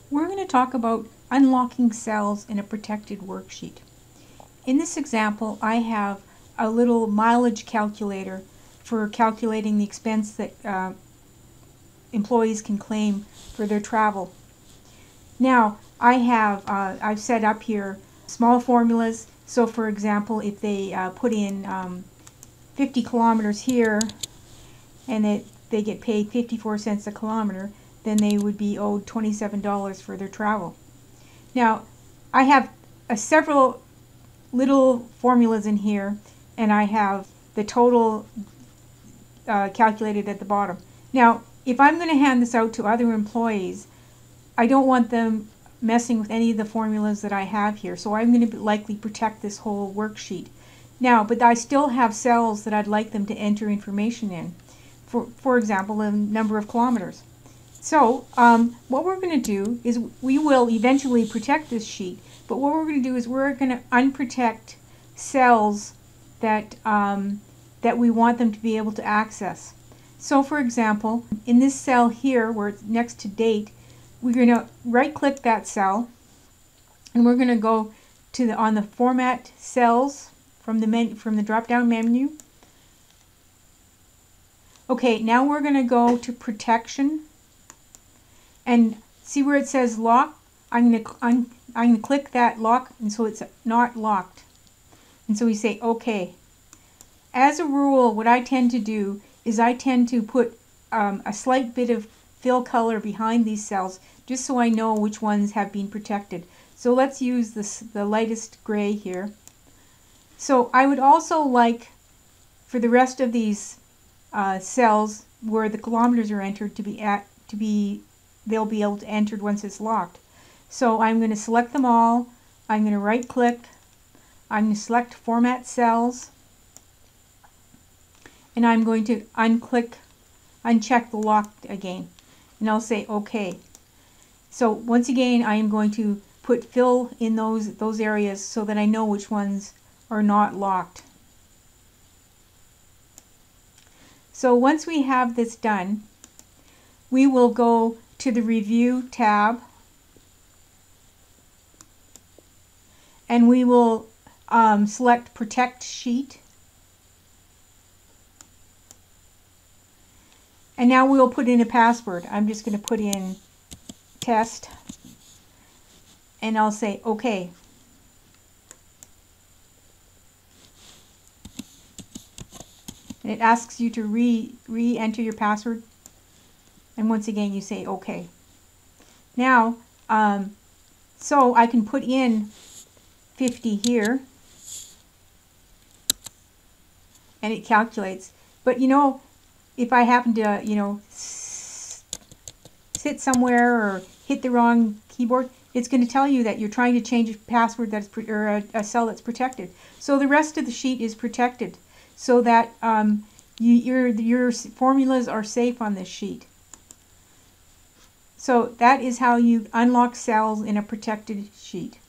We're going to talk about unlocking cells in a protected worksheet. In this example, I have a little mileage calculator for calculating the expense that employees can claim for their travel. Now, I've set up here small formulas. So, for example, if they put in 50 kilometers here and they get paid 54 cents a kilometer, then they would be owed $27 for their travel. Now, I have several little formulas in here, and I have the total calculated at the bottom. Now, if I'm going to hand this out to other employees, I don't want them messing with any of the formulas that I have here, so I'm going to likely protect this whole worksheet. Now, but I still have cells that I'd like them to enter information in. For example, the number of kilometers. So what we're going to do is we will eventually protect this sheet, but what we're going to do is we're going to unprotect cells that that we want them to be able to access. So for example, in this cell here where it's next to date, we're going to right click that cell and we're going to go to on the format cells from the drop down menu. Okay, now we're going to go to protection and see where it says lock. I'm going to click that lock, and so it's not locked. And so we say OK. As a rule, what I tend to do is I tend to put a slight bit of fill color behind these cells just so I know which ones have been protected. So let's use the lightest gray here. So I would also like for the rest of these cells where the kilometers are entered they'll be able to enter once it's locked. So I'm going to select them all. I'm going to right click. I'm going to select format cells, and I'm going to uncheck the lock again, and I'll say OK. So once again, I am going to put fill in those areas so that I know which ones are not locked. So once we have this done, we will go to the Review tab, and we will select Protect Sheet. And now we'll put in a password. I'm just going to put in test, and I'll say OK. And it asks you to re-enter your password, and once again you say OK. Now, so I can put in 50 here, and it calculates. But you know, if I happen to sit somewhere or hit the wrong keyboard, it's going to tell you that you're trying to change a password or a cell that's protected. So the rest of the sheet is protected, so that your formulas are safe on this sheet. So that is how you unlock cells in a protected sheet.